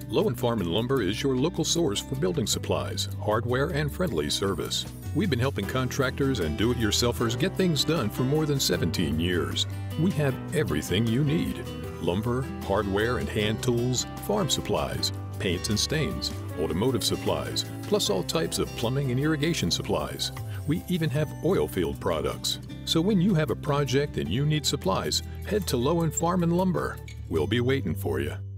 Lowen Farm and Lumber is your local source for building supplies, hardware, and friendly service. We've been helping contractors and do-it-yourselfers get things done for more than 17 years. We have everything you need: lumber, hardware and hand tools, farm supplies, paints and stains, automotive supplies, plus all types of plumbing and irrigation supplies. We even have oil field products. So when you have a project and you need supplies, head to Lowen Farm and Lumber. We'll be waiting for you.